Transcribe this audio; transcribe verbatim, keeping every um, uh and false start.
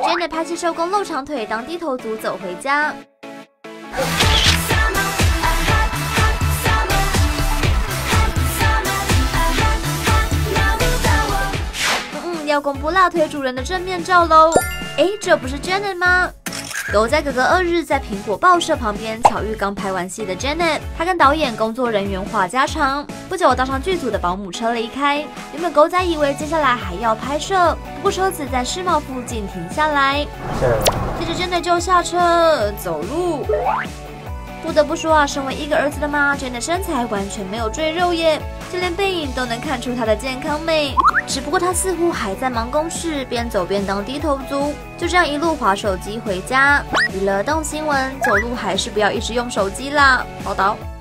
Janet 拍戏收工，露长腿当低头族走回家。嗯嗯，要公布辣腿主人的正面照喽！哎，这不是 Janet 吗？都在哥哥二日在苹果报社旁边巧遇刚拍完戏的 Janet， 她跟导演、工作人员话家常。不久搭上剧组的保姆车离开，原本狗仔以为接下来还要拍摄，不过车子在世贸附近停下来，接着 Janet 就下车走路。不得不说啊，身为一个儿子的妈 ，Janet 身材完全没有赘肉耶，就连背影都能看出她的健康美。只不过她似乎还在忙公事，边走边当低头族，就这样一路滑手机回家。娱乐动新闻，走路还是不要一直用手机啦。报道。